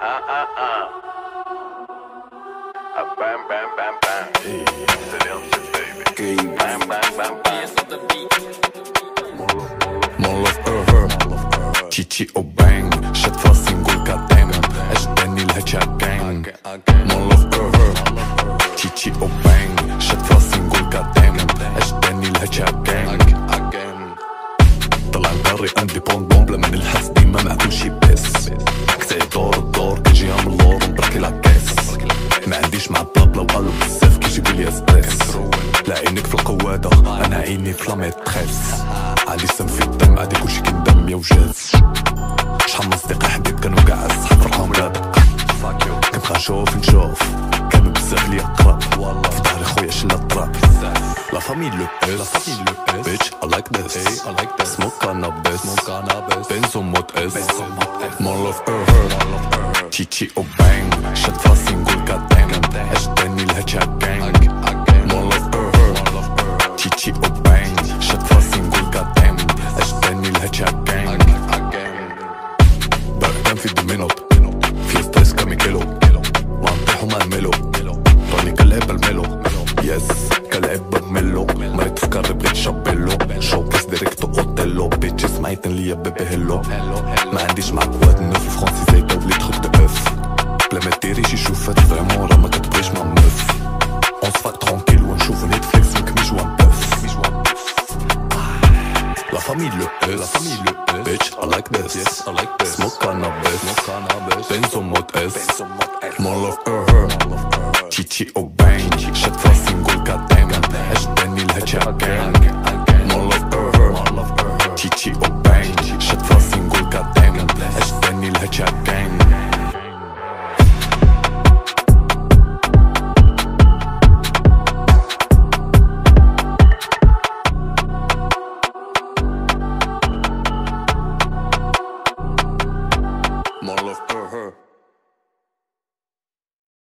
Bam bam bam bam. C'est Liamsi baby. Bam bam bam bam. Mon Love Oho تشيتشي او بانج شد راسي نقول كاتام اجداني لهجة جانج. Mon Love Oho تشيتشي او بانج شد راسي نقول كاتام اجداني لهجة جانج. طلع نقري انديبوندون بلا ما نلحس ديما مع كلشي بس كتعي دور كيجيها من اللور نبركي لاكاس. ما عنديش مع بلابلا وقالو بزاف كيجيبولي ستريس. لا عينيك في القوادة انا عيني في لا ميتريس. عندي سم في الدم عادي كلشي كيندم يا وجاز. شحال من صديق حبيب كانو قاع صحاب فرحهم لا دق. كنت غنشوف كانو بزاف ليا قراب في داري خويا شلا الطراب. La famille le S, bitch, I like this, smoke cannabis, benzo mode S, Mon Love Oho, تشيتشي او بانج شد راسي نقول كاتام اجداني لهجة جانج. Mon Love Oho تشيتشي او بانج شد راسي نقول كاتام اجداني لهجة جانج. بردان في الدومينوت في ستريس كاميكيلو وانطيحو مع الميلو راني كنلعب الميلو يس كنلعب بالميلو مريت في كاري بغيت شابيلو شوكيس ديريكتو اوتيلو بيتشي سمعيتن ليا بيبي هيلو. ما عنديش معاك واد نوف الفرونسي زايدة ولي تخوك دو اف بلا ما ديري شي شوفات فريمون راه ما كتبغيش مع مف. اون سفاك ترونكيل ونشوفو نيتفليكس مكميش وان بوف. La famille le S, bitch, I like this, smoke cannabis, benzo mode S, Mon Love Oho تشيتشي او بانج شد راسي نقول كاتام اجداني لهجة جانج. Mon Love Oho تشيتشي او بانج شد راسي نقول كاتام اجداني لهجة جانج.